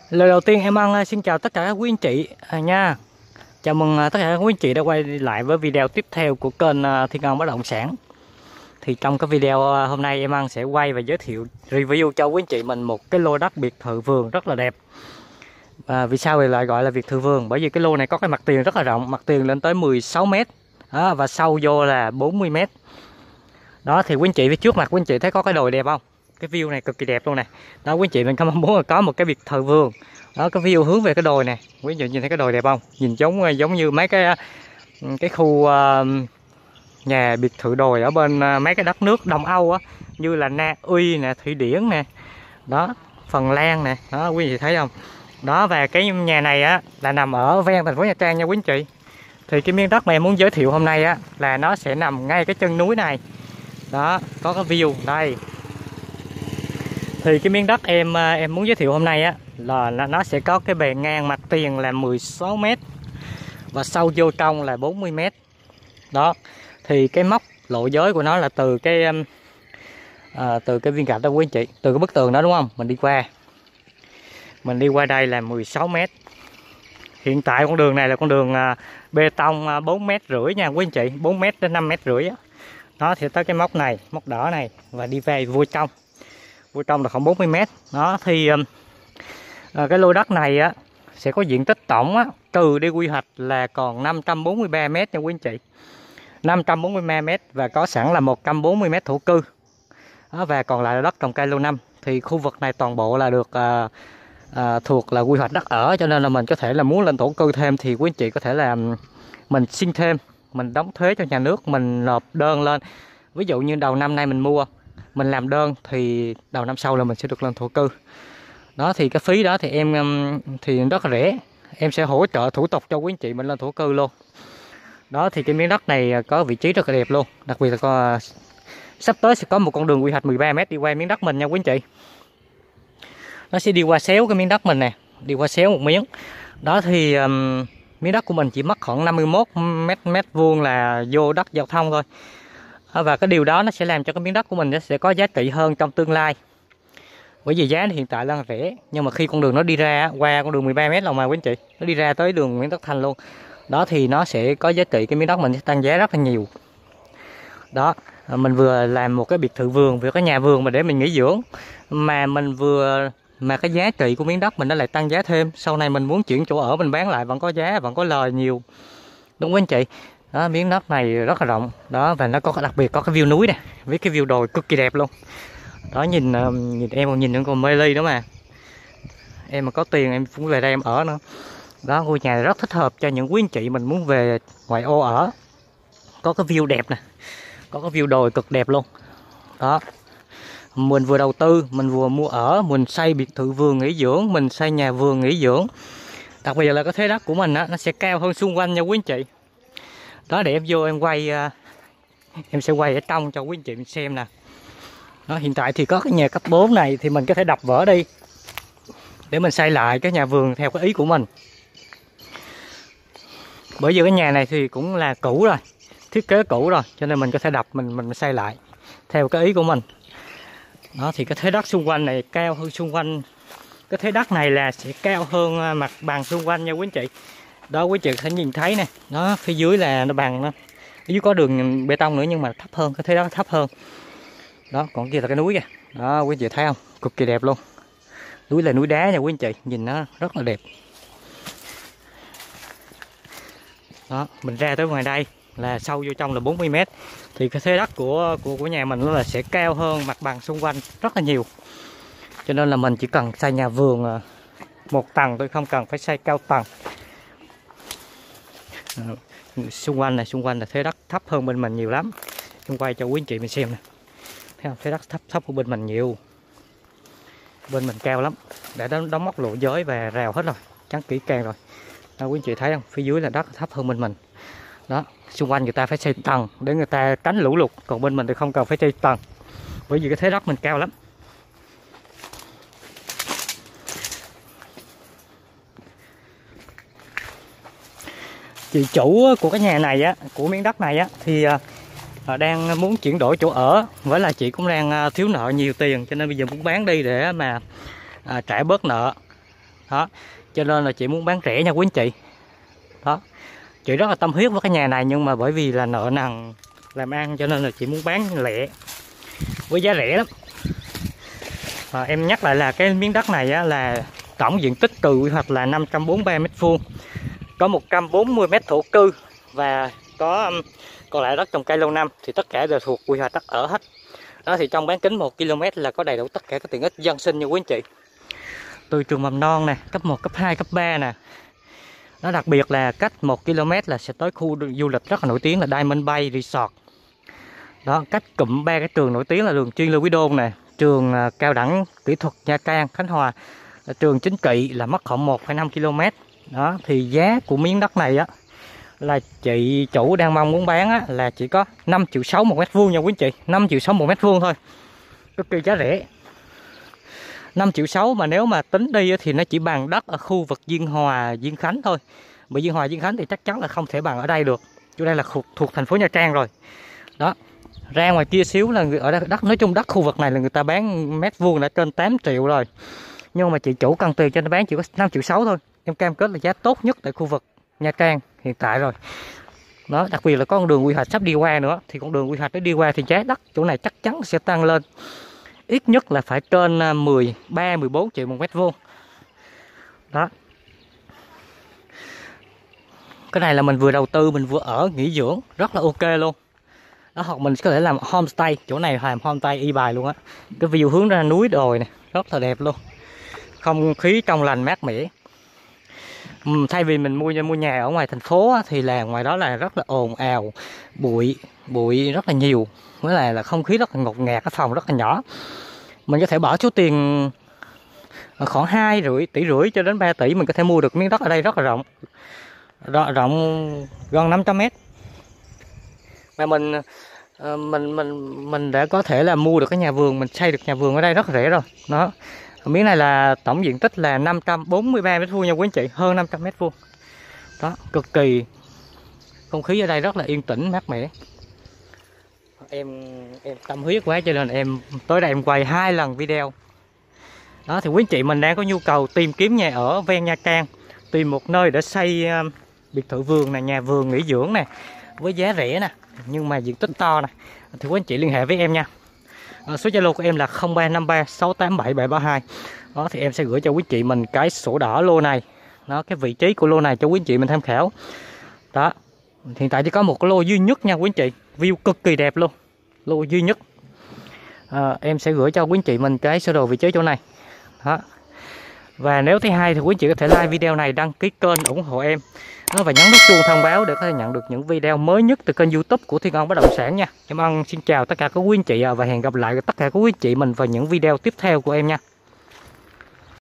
Lời đầu tiên em xin chào tất cả các quý anh chị nha. Chào mừng tất cả các quý anh chị đã quay lại với video tiếp theo của kênh Thiên Ân Bất Động Sản. Thì trong cái video hôm nay em sẽ quay và giới thiệu review cho quý anh chị mình một cái lô đất biệt thự vườn rất là đẹp. Vì sao lại gọi là biệt thự vườn? Bởi vì cái lô này có cái mặt tiền rất là rộng, mặt tiền lên tới 16 m đó, và sâu vô là 40 m. Đó thì quý anh chị phía trước mặt quý anh chị thấy có cái đồi đẹp không? Cái view này cực kỳ đẹp luôn nè. Đó quý anh chị mình có mong muốn là có một cái biệt thự vườn. Đó cái view hướng về cái đồi nè. Quý anh chị nhìn thấy cái đồi đẹp không? Nhìn giống như mấy cái khu nhà biệt thự đồi ở bên mấy cái đất nước Đông Âu á, như là Na Uy nè, Thụy Điển nè. Đó, Phần Lan nè. Đó quý anh chị thấy không? Đó, và cái nhà này á là nằm ở ven thành phố Nha Trang nha quý anh chị. Thì cái miếng đất mà em muốn giới thiệu hôm nay á là nó sẽ nằm ngay cái chân núi này. Đó, có cái view đây. Thì cái miếng đất em muốn giới thiệu hôm nay á là nó sẽ có cái bề ngang mặt tiền là 16 m và sâu vô trong là 40 m. Đó. Thì cái mốc lộ giới của nó là từ cái viên gạch đó quý anh chị, từ cái bức tường đó đúng không? Mình đi qua đây là 16 m. Hiện tại con đường này là con đường bê tông 4,5 m nha quý anh chị, 4 m đến 5,5 m á. Đó thì tới cái mốc này, mốc đỏ này và đi về vô trong là khoảng 40 m. Đó thì cái lô đất này á sẽ có diện tích tổng á, trừ đi quy hoạch là còn 543 m nha quý anh chị. 543 m và có sẵn là 140 m thổ cư. Đó, và còn lại là đất trồng cây lâu năm. Thì khu vực này toàn bộ là được thuộc là quy hoạch đất ở, cho nên là mình có thể là muốn lên thổ cư thêm thì quý anh chị có thể là mình xin thêm, mình đóng thuế cho nhà nước, mình nộp đơn lên. Ví dụ như đầu năm nay mình mua, mình làm đơn thì đầu năm sau là mình sẽ được lên thổ cư. Đó thì cái phí đó thì em thì rất là rẻ, em sẽ hỗ trợ thủ tục cho quý anh chị mình lên thổ cư luôn. Đó thì cái miếng đất này có vị trí rất là đẹp luôn, đặc biệt là sắp tới sẽ có một con đường quy hoạch 13 m đi qua miếng đất mình nha quý anh chị. Nó sẽ đi qua xéo cái miếng đất mình nè, đi qua xéo một miếng. Đó thì miếng đất của mình chỉ mất khoảng 51 mét vuông là vô đất giao thông thôi. Và cái điều đó nó sẽ làm cho cái miếng đất của mình nó sẽ có giá trị hơn trong tương lai. Bởi vì giá hiện tại là rẻ, nhưng mà khi con đường nó đi ra qua con đường 13 m là mà quý anh chị, nó đi ra tới đường Nguyễn Tất Thành luôn. Đó thì nó sẽ có giá trị, cái miếng đất mình sẽ tăng giá rất là nhiều. Đó, mình vừa làm một cái biệt thự vườn, vừa có nhà vườn mà để mình nghỉ dưỡng, mà cái giá trị của miếng đất mình nó lại tăng giá thêm. Sau này mình muốn chuyển chỗ ở mình bán lại vẫn có giá, vẫn có lời nhiều, đúng không anh chị? Đó, miếng đất này rất là rộng. Đó, và nó có đặc biệt có cái view núi nè, với cái view đồi cực kỳ đẹp luôn. Đó, nhìn em còn nhìn còn mê ly nữa mà. Em mà có tiền em cũng về đây em ở nữa. Đó, ngôi nhà này rất thích hợp cho những quý anh chị mình muốn về ngoại ô ở. Có cái view đẹp nè, có cái view đồi cực đẹp luôn. Đó, mình vừa đầu tư, mình vừa mua ở, mình xây biệt thự vườn nghỉ dưỡng, mình xây nhà vườn nghỉ dưỡng. Đặc biệt là cái thế đất của mình á, nó sẽ cao hơn xung quanh nha quý anh chị. Đó, để em vô em quay, em sẽ quay ở trong cho quý anh chị mình xem nè. Đó, hiện tại thì có cái nhà cấp 4 này thì mình có thể đập vỡ đi để mình xây lại cái nhà vườn theo cái ý của mình. Bởi vì cái nhà này thì cũng là cũ rồi, thiết kế cũ rồi, cho nên mình có thể đập mình xây lại theo cái ý của mình. Đó thì cái thế đất xung quanh này cao hơn xung quanh, cái thế đất này là sẽ cao hơn mặt bằng xung quanh nha quý anh chị. Đó quý anh chị sẽ nhìn thấy nè, nó phía dưới là nó bằng, nó dưới có đường bê tông nữa nhưng mà thấp hơn, cái thế đất thấp hơn. Đó, còn kia là cái núi kìa. Đó quý anh chị thấy không, cực kỳ đẹp luôn. Núi là núi đá nha quý anh chị, nhìn nó rất là đẹp. Đó, mình ra tới ngoài đây là sâu vô trong là 40 m. Thì cái thế đất của nhà mình nó là sẽ cao hơn mặt bằng xung quanh rất là nhiều. Cho nên là mình chỉ cần xây nhà vườn một tầng thôi, không cần phải xây cao tầng. Xung quanh là thế đất thấp hơn bên mình nhiều lắm. Em quay cho quý anh chị mình xem nè. Thấy không? Thế đất thấp của bên mình nhiều. Bên mình cao lắm. Đã đóng móc lộ giới và rào hết rồi, chắn kỹ càng rồi. Đó, quý anh chị thấy không? Phía dưới là đất thấp hơn bên mình. Đó, xung quanh người ta phải xây tầng để người ta tránh lũ lụt, còn bên mình thì không cần phải xây tầng. Bởi vì cái thế đất mình cao lắm. Chị chủ của cái nhà này á, của miếng đất này á thì đang muốn chuyển đổi chỗ ở, với là chị cũng đang thiếu nợ nhiều tiền, cho nên bây giờ muốn bán đi để mà trả bớt nợ. Đó, cho nên là chị muốn bán rẻ nha quý anh chị. Đó, chị rất là tâm huyết với cái nhà này, nhưng mà bởi vì là nợ nần làm ăn cho nên là chị muốn bán lẻ với giá rẻ lắm. Em nhắc lại là cái miếng đất này á, là tổng diện tích từ quy hoạch là 543 m², có 140 m thổ cư và có còn lại đất trồng cây lâu năm, thì tất cả đều thuộc quy hoạch đất ở hết. Đó, thì trong bán kính 1 km là có đầy đủ tất cả các tiện ích dân sinh nha quý anh chị. Từ trường mầm non nè, cấp 1, cấp 2, cấp 3 nè. Nó đặc biệt là cách 1 km là sẽ tới khu du lịch rất là nổi tiếng là Diamond Bay Resort. Đó, cách cụm 3 cái trường nổi tiếng là đường Chuyên Lê Quý Đôn nè, trường cao đẳng kỹ thuật Nha Trang Khánh Hòa, trường Chính Kỵ là mất khoảng 1,5 km. Đó, thì giá của miếng đất này á là chị chủ đang mong muốn bán á, là chỉ có 5,6 triệu một mét vuông nha quý anh chị, 5,6 triệu một mét vuông thôi, cực kỳ giá rẻ. 5,6 triệu mà nếu mà tính đi thì nó chỉ bằng đất ở khu vực Duyên Hòa, Duyên Khánh thôi. Bởi Duyên Hòa, Duyên Khánh thì chắc chắn là không thể bằng ở đây được. Chỗ đây là thuộc thành phố Nha Trang rồi. Đó, ra ngoài kia xíu là ở đây đất, nói chung đất khu vực này là người ta bán mét vuông đã trên 8 triệu rồi. Nhưng mà chị chủ cần tiền cho nó bán chỉ có 5,6 triệu thôi. Em cam kết là giá tốt nhất tại khu vực Nha Trang hiện tại rồi. Đó, đặc biệt là có con đường quy hoạch sắp đi qua nữa, thì con đường quy hoạch nó đi qua thì giá đất chỗ này chắc chắn sẽ tăng lên. Ít nhất là phải trên 13, 14 triệu một mét vuông. Đó. Cái này là mình vừa đầu tư, mình vừa ở nghỉ dưỡng, rất là ok luôn. Đó, hoặc mình có thể làm homestay, chỗ này làm homestay y bài luôn á. Cái view hướng ra núi đồi này, rất là đẹp luôn. Không khí trong lành mát mẻ. Thay vì mình mua nhà ở ngoài thành phố á, thì là ngoài đó là rất là ồn ào, bụi rất là nhiều, với lại là không khí rất là ngột ngạt, cái phòng rất là nhỏ. Mình có thể bỏ số tiền khoảng 2,5 tỷ cho đến 3 tỷ, mình có thể mua được miếng đất ở đây rất là rộng, rộng gần 500 m. Mà mình đã có thể là mua được cái nhà vườn, mình xây được nhà vườn ở đây rất là rẻ rồi. Đó, miếng này là tổng diện tích là 543 m² nha quý anh chị, hơn 500 m². Đó, cực kỳ, không khí ở đây rất là yên tĩnh mát mẻ. Em tâm huyết quá cho nên em tới đây em quay 2 lần video. Đó, thì quý anh chị mình đang có nhu cầu tìm kiếm nhà ở ven Nha Trang, tìm một nơi để xây biệt thự vườn này, nhà vườn nghỉ dưỡng này, với giá rẻ nè, nhưng mà diện tích to nè, thì quý anh chị liên hệ với em nha. Số Zalo của em là 0353 687 732. Đó, thì em sẽ gửi cho quý chị mình cái sổ đỏ lô này. Đó, cái vị trí của lô này cho quý chị mình tham khảo. Đó, hiện tại chỉ có một cái lô duy nhất nha quý anh chị, view cực kỳ đẹp luôn, lô duy nhất. Em sẽ gửi cho quý anh chị mình cái sơ đồ vị trí chỗ này. Đó, và nếu thấy hay thì quý anh chị có thể like video này, đăng ký kênh ủng hộ em. Đó, và nhấn nút chuông thông báo để có thể nhận được những video mới nhất từ kênh YouTube của Thiên Ân Bất Động Sản nha. Em xin chào tất cả các quý anh chị và hẹn gặp lại tất cả các quý anh chị mình vào những video tiếp theo của em nha.